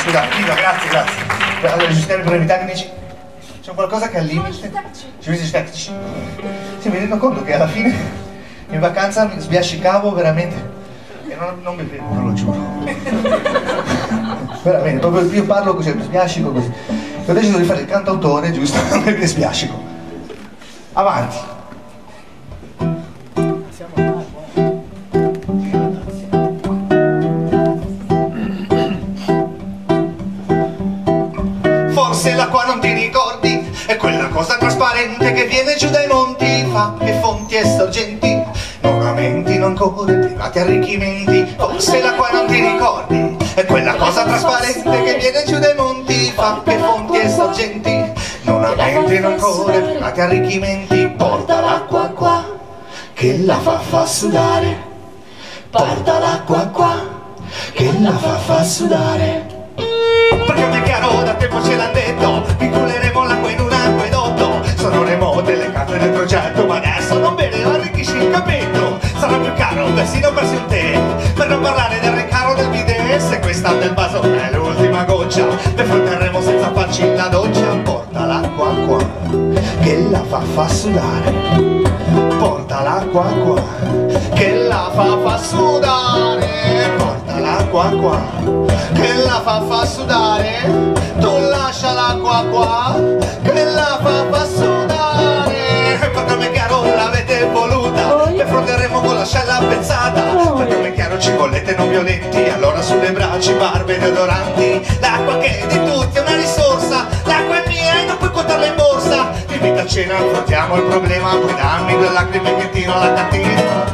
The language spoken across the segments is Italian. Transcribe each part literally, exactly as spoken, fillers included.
Scusa, Guido, grazie, grazie. Allora, aggiustiamo i problemi tecnici. C'è qualcosa che è al limite. Servizi tecnici. Sì, mi rendo conto che alla fine in vacanza mi sbiascicavo veramente. E non, non bevevo, non lo giuro. Veramente, proprio io parlo così, mi sbiascico così. Ho deciso di fare il cantautore, giusto? E mi sbiascico. Avanti. Forse l'acqua non ti ricordi, è quella cosa trasparente che viene giù dai monti, fa che fonti e sorgenti non aumentino ancora i privati arricchimenti. Forse l'acqua non ti ricordi, è quella cosa trasparente che viene giù dai monti, fa che fonti e sorgenti non aumentino ancora i privati arricchimenti. Porta l'acqua qua, che la fa fa sudare. Porta l'acqua qua, che la fa fa sudare. Perché mi è chiaro, da tempo ce l'hanno detto, vincoleremo l'acqua in un acquedotto. Sono remote le carte del progetto, ma adesso non bene, arricchisci il capetto. Sarà più caro, persino persi un tè, per non parlare del ricaro del bidet. Se questa del vaso è l'ultima goccia, ne frotteremo senza farci la doccia. Porta l'acqua qua, che la fa fa sudare. Porta l'acqua qua, che la fa fa sudare. Porta l'acqua qua, che la fa fa sudare. Tu lascia l'acqua qua, che la fa fa sudare. Perché mi è chiaro l'avete voluta, le frotteremo con l'ascella pezzata. Perché mi è chiaro ci volete non violenti, allora sulle braccia barbe deodoranti. L'acqua che è di tutti è una risorsa, l'acqua è mia e non puoi contarla in borsa. Invita a cena, affrontiamo il problema, poi dammi due lacrime che tiro alla catena.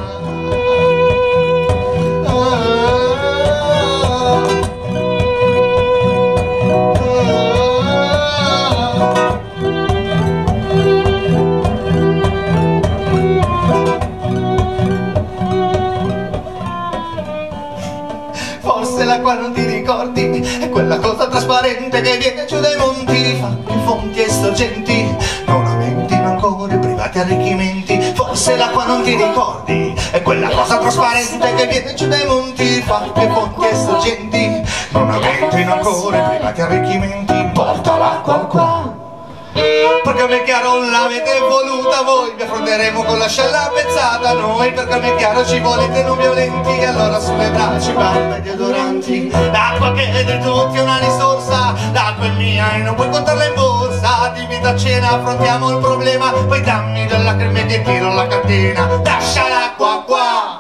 Forse l'acqua non ti ricordi, è quella cosa trasparente che viene giù dai monti, fa che fonti e sorgenti non aumentino ancora i privati arricchimenti. Forse l'acqua non ti ricordi, è quella cosa trasparente che viene giù dai monti, fa che fonti e sorgenti non aumentino ancora i privati arricchimenti. Porta l'acqua qua, perché mi è chiaro l'avete voluta voi, vi affronteremo con l'ascella pezzata noi. Perché mi è chiaro ci volete non violenti, allora sulle braccia barbe deodoranti. L'acqua che è di tutti è una risorsa, l'acqua è mia e non puoi contarla in borsa. Ti invito a cena, affrontiamo il problema, poi dammi delle lacrime che tiro la catena. Lascia l'acqua qua.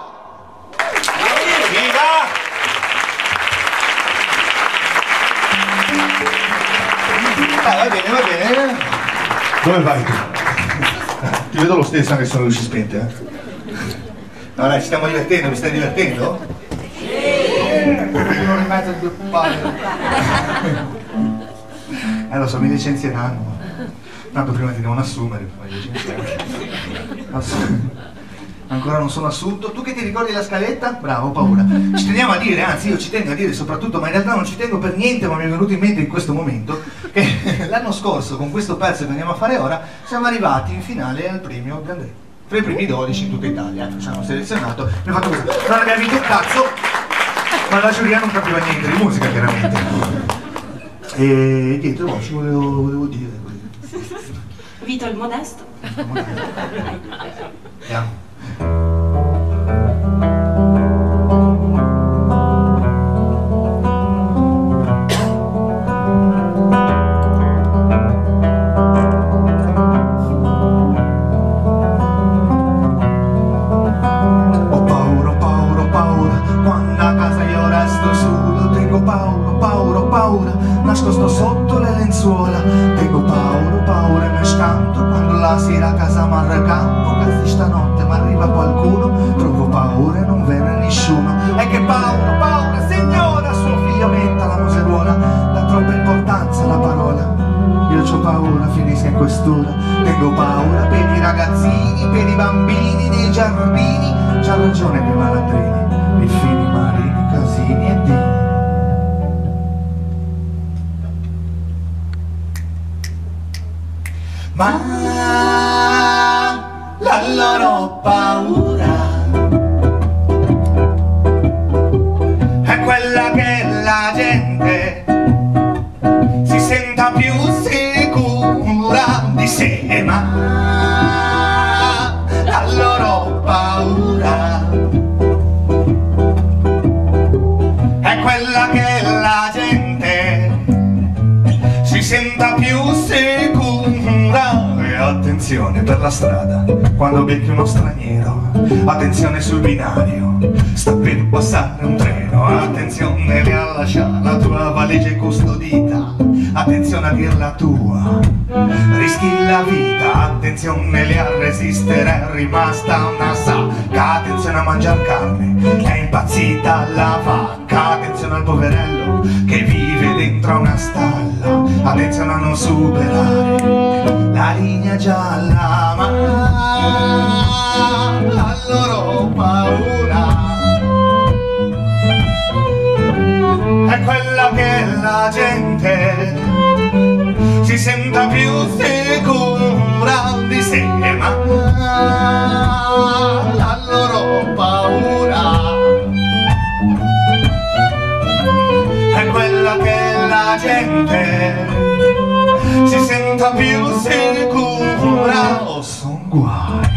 Viva! Ah, va bene, va bene. Dove vai tu? Ti vedo lo stesso anche se sono luci spente, eh? No dai, ci stiamo divertendo, mi stai divertendo? Sì! Uno in mezzo a due palle. Eh lo so, mi licenzieranno. Tanto prima ti devono assumere, poi licenziare. Ancora non sono assunto. Tu che ti ricordi la scaletta? Bravo, ho paura. Ci teniamo a dire, anzi io ci tengo a dire soprattutto, ma in realtà non ci tengo per niente, ma mi è venuto in mente in questo momento che l'anno scorso con questo pezzo che andiamo a fare ora siamo arrivati in finale al premio di Andrea. Tra i primi dodici in tutta Italia, ci hanno selezionato, abbiamo fatto questo. Non abbiamo vinto un cazzo, ma la giuria non capiva niente di musica chiaramente. E dietro no, ci volevo, volevo dire così. Vito il modesto. Andiamo. Nascosto sotto le lenzuola, tengo paura, paura e me scanto quando la sera a casa m'arrecampo, che stanotte m'arriva qualcuno, trovo paura e non viene nessuno. E che paura, paura, signora, suo figlio metta la museruola, dà troppa importanza alla parola. Io c'ho paura, finisca in questura, tengo paura per i ragazzini, per i bambini dei giardini, c'ha ragione dei malandrini, i fini marini, casini e dini. Ma la loro paura è quella che la gente ma allora ho paura. È quella che la gente si senta più sicura. E attenzione per la strada quando becchi uno straniero, attenzione sul binario, sta per passare un treno, attenzione lì a lasciare la tua valigia custodita, attenzione a dirla tua, rischi la vita, attenzione lì a resistere, è rimasta una sacca, attenzione a mangiare carne, è impazzita la vacca, attenzione al poverello che vive dentro una stalla, attenzione a non superare la linea gialla, ma allora ho paura. È quella che la gente si senta più sicura di sé, ma allora ho paura. È quella che la gente si senta più sicura. Oh, son guai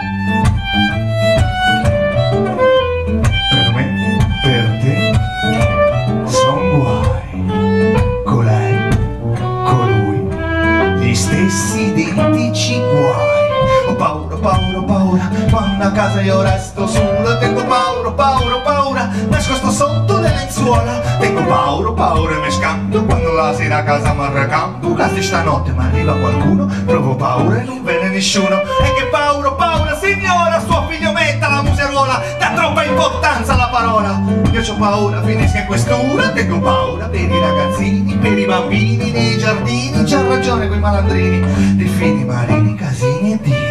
per me, per te, son guai, con lei, con lui, gli stessi identici guai. Ho paura, paura, paura, quando a casa io resto solo, tengo paura, paura, paura, nascosto sotto le lenzuola, tengo paura, paura e mi scanto quando la sera a casa mi arracampo, casi stanotte ma arriva qualcuno, provo paura e non viene nessuno. E che paura, paura signora, suo figlio metta la museruola, dà troppa importanza alla parola. Io c'ho paura, finisca in questura, tengo paura per i ragazzini, per i bambini nei giardini, c'ha ragione quei malandrini, delfini, marini, casini e dini.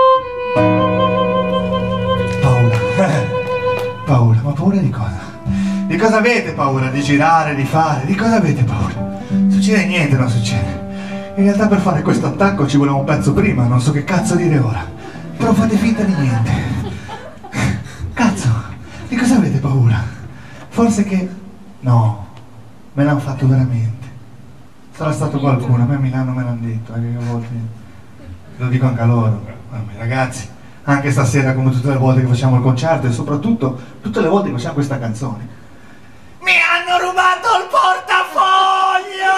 Paura, paura, ma paura di cosa? Di cosa avete paura? Di girare, di fare? Di cosa avete paura? Succede niente, non succede. In realtà per fare questo attacco ci voleva un pezzo prima, non so che cazzo dire ora. Però fate finta di niente. Cazzo, di cosa avete paura? Forse che... no, me l'hanno fatto veramente. Sarà stato qualcuno, a me a Milano me l'hanno detto, anche che a volte... lo dico anche a loro, vabbè, ragazzi, anche stasera come tutte le volte che facciamo il concerto e soprattutto tutte le volte che facciamo questa canzone. Mi hanno rubato il portafoglio!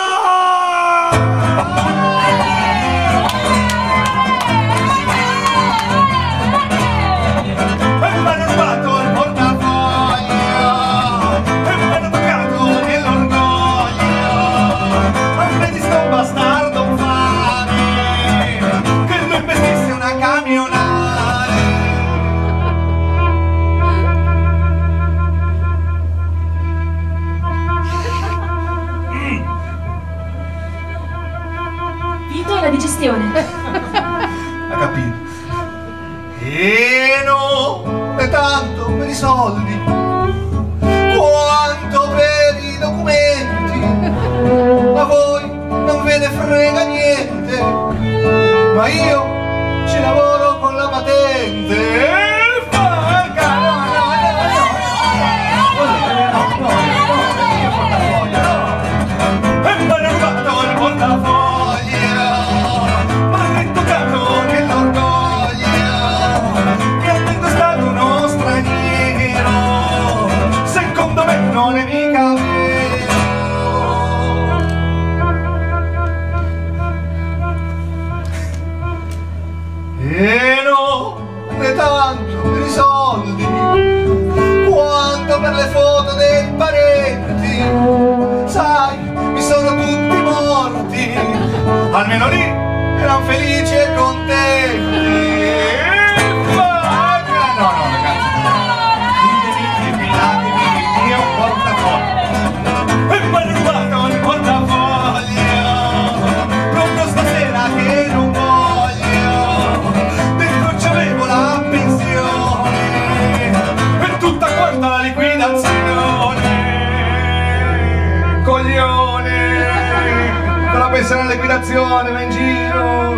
E mi hanno rubato il portafoglio e mi hanno toccato nell'orgoglio. A me di sto bastardo fare che lui investisse una camionale. Vito e la digestione. Ha capito? E non è tanto per i soldi quanto per i documenti, a voi non ve ne frega niente, ma io ci lavoro con la patente. E mi hanno rubato il portafoglio, ma mi toccato nell'orgoglio, che attendo è stato uno straniero, secondo me non è mica vero. E non è tanto per i soldi quanto per le foto dei parenti, sai, mi sono tutti morti, almeno lì erano felici e contenti. No, no, ragazzi, ditemi, fidatevi del mio portafoglio. E mi hanno rubato il portafoglio proprio stasera che non voglio, dentro c'avevo la pensione e tutta quanta la liquidazione. Coglione, con la pensione alla liquidazione va in giro.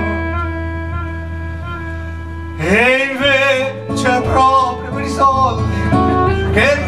E invece è proprio per i soldi che